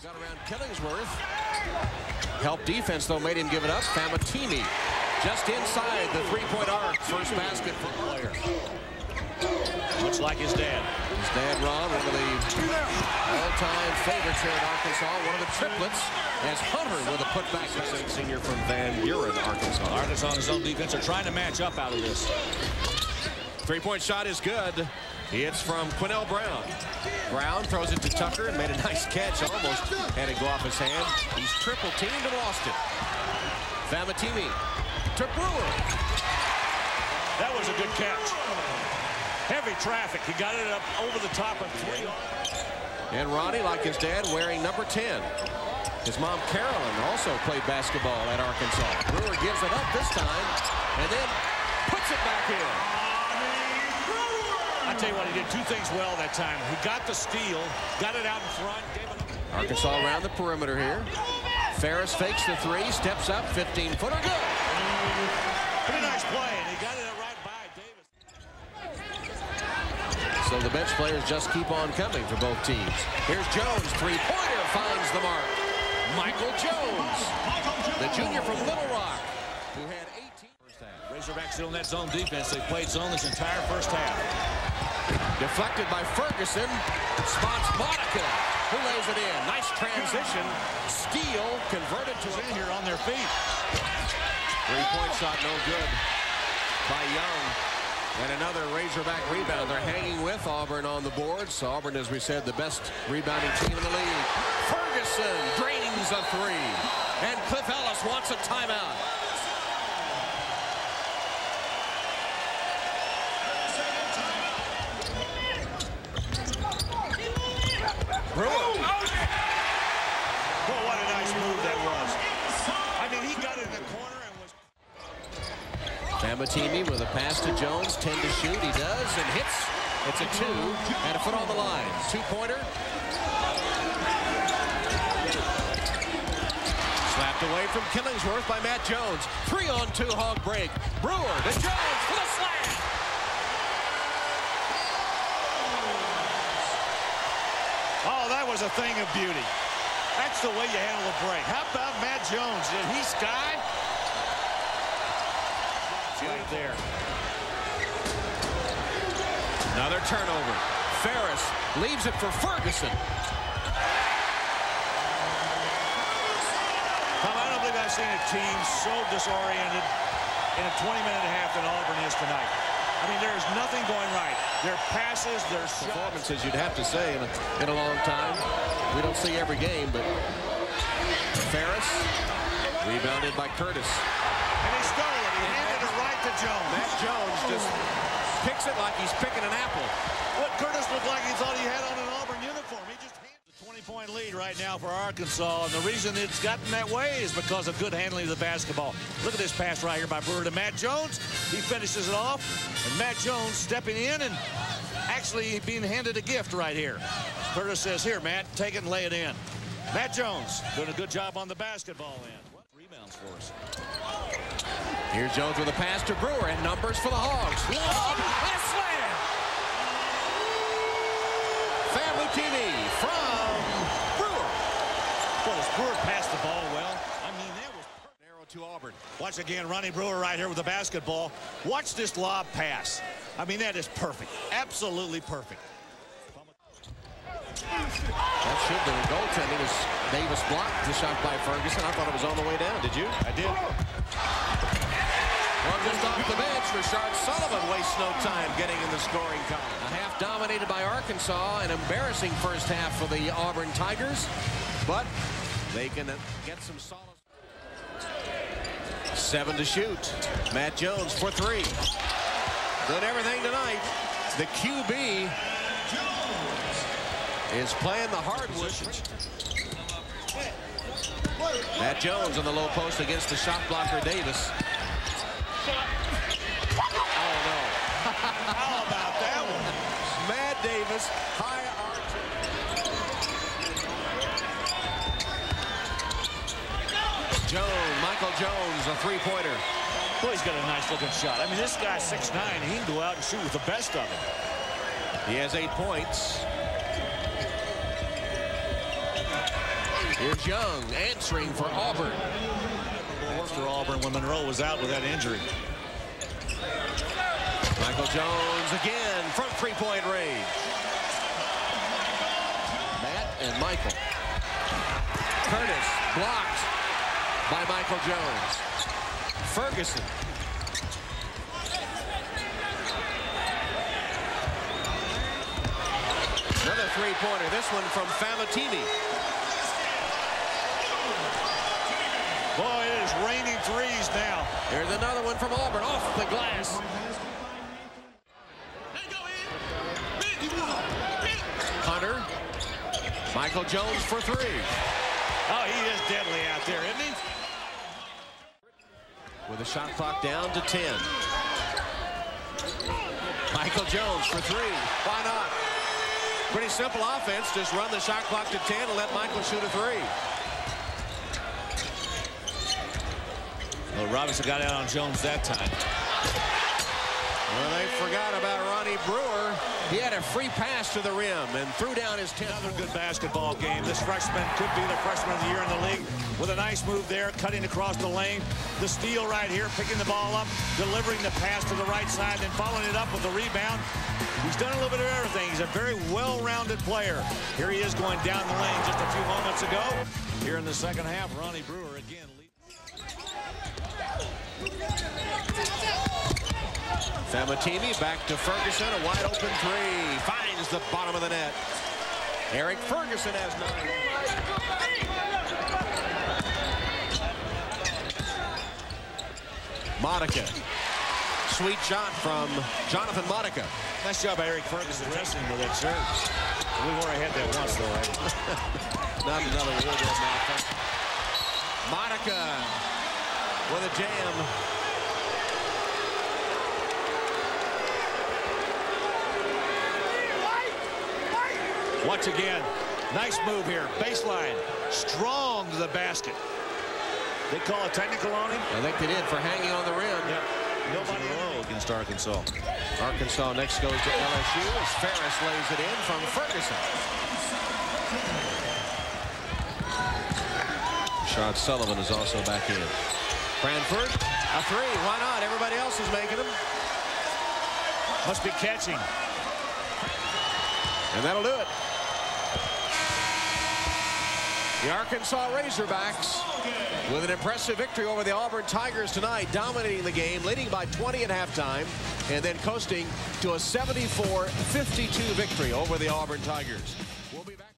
Got around Killingsworth. Help defense, though, made him give it up. Famatimi just inside the three-point arc. First basket for the player. Looks like his dad. His dad, Ron, one of the all-time favorites here at Arkansas. One of the triplets, as Hunter with a putback. Senior from Van Buren, Arkansas. Arkansas on his own defense are trying to match up out of this. Three-point shot is good. It's from Quinnell Brown. Brown throws it to Tucker and made a nice catch. Almost had it go off his hand. He's triple teamed and lost it. Famatimi to Brewer. That was a good catch. Heavy traffic. He got it up over the top of three. And Ronnie, like his dad, wearing number 10. His mom, Carolyn, also played basketball at Arkansas. Brewer gives it up this time and then puts it back in. I tell you what, he did two things well that time. He got the steal, got it out in front, gave it. Arkansas around the perimeter here. Ferris fakes the three, steps up, 15-footer, good. Pretty nice play, and he got it right by Davis. So the bench players just keep on coming for both teams. Here's Jones, three-pointer, finds the mark. Michael Jones, the junior from Little Rock, who had 18 first half. Razorbacks still in that zone defense. They played zone this entire first half. Deflected by Ferguson. Spots Monica, who lays it in. Nice transition. Steal converted to in here on their feet. Three-point shot, no good by Young. And another Razorback rebound. They're hanging with Auburn on the board. So Auburn, as we said, the best rebounding team in the league. Ferguson drains a three. And Cliff Ellis wants a timeout. Brewer. Well, what a nice move that was. I mean, he got it in the corner and was... Famatimi with a pass to Jones, 10 to shoot. He does and hits. It's a two and a foot on the line. Two-pointer. Slapped away from Killingsworth by Matt Jones. 3-on-2 hog break. Brewer to Jones for the slam. Oh, that was a thing of beauty. That's the way you handle a break. How about Matt Jones? Did he sky? Right there. Another turnover. Ferris leaves it for Ferguson. Tom, I don't believe I've seen a team so disoriented in a 20-minute half than Auburn is tonight. I mean, there's nothing going right. Their passes, their performances, you'd have to say, in a long time. We don't see every game, but Ferris rebounded by Curtis. And he stole it. He handed it right to Jones. Matt Jones just picks it like he's picking an apple. What Curtis looked like he thought he had on an Auburn uniform. He just handed the 20-point lead right now for Arkansas. And the reason it's gotten that way is because of good handling of the basketball. Look at this pass right here by Brewer to Matt Jones. He finishes it off. And Matt Jones stepping in and actually being handed a gift right here. Curtis says, here, Matt, take it and lay it in. Matt Jones doing a good job on the basketball end. What rebounds for us? Here's Jones with a pass to Brewer and numbers for the Hogs. Lob and slam. Family TV from Brewer. Well, does Brewer pass the ball well? I mean, that was narrow to Auburn. Watch again, Ronnie Brewer right here with the basketball. Watch this lob pass. I mean, that is perfect. Absolutely perfect. That should have been goaltending as Davis blocked the shot by Ferguson. I thought it was on the way down. Did you? I did. Well, just off the bench, Rashard Sullivan wastes no time getting in the scoring column. A half dominated by Arkansas. An embarrassing first half for the Auburn Tigers. But they can get some solid. 7 to shoot. Matt Jones for three. Done everything tonight. The QB is playing the hardwood. Matt Jones on the low post against the shot blocker Davis. Oh no. How about that one? Matt Davis, high arch. Jones, Michael Jones, a three-pointer. Boy, he's got a nice looking shot. I mean, this guy's 6'9", and he can go out and shoot with the best of them. He has 8 points. Here's Young answering for Auburn. For Auburn when Monroe was out with that injury. Michael Jones again from three-point range. Matt and Michael. Curtis blocked by Michael Jones. Ferguson. Another three-pointer. This one from Famatini. Boy, it is raining threes now. Here's another one from Auburn off the glass. Hunter. Michael Jones for three. Oh, he is deadly out there, isn't he? With the shot clock down to 10. Michael Jones for three. Why not? Pretty simple offense. Just run the shot clock to 10 and let Michael shoot a three. Well, Robinson got out on Jones that time. Well, they forgot about Ronnie Brewer. He had a free pass to the rim and threw down his 10th. Another good basketball game. This freshman could be the freshman of the year in the league with a nice move there, cutting across the lane. The steal right here, picking the ball up, delivering the pass to the right side, then following it up with the rebound. He's done a little bit of everything. He's a very well-rounded player. Here he is going down the lane just a few moments ago. Here in the second half, Ronnie Brewer again. Famatini back to Ferguson, a wide open three. Finds the bottom of the net. Eric Ferguson has 9. Monica. Sweet shot from Jonathan Monica. Nice job by Eric Ferguson wrestling with that serve. We were ahead there once, though, right? Not another Woodrow malfunction. Monica with a jam. Once again, nice move here. Baseline, strong to the basket. They call a technical on him? I think they did for hanging on the rim. Yep. Nobody low against Arkansas. Arkansas next goes to LSU as Ferris lays it in from Ferguson. Rashad Sullivan is also back in. Cranford, a three. Why not? Everybody else is making them. Must be catching. And that'll do it. The Arkansas Razorbacks with an impressive victory over the Auburn Tigers tonight, dominating the game, leading by 20 at halftime, and then coasting to a 74-52 victory over the Auburn Tigers. We'll be back.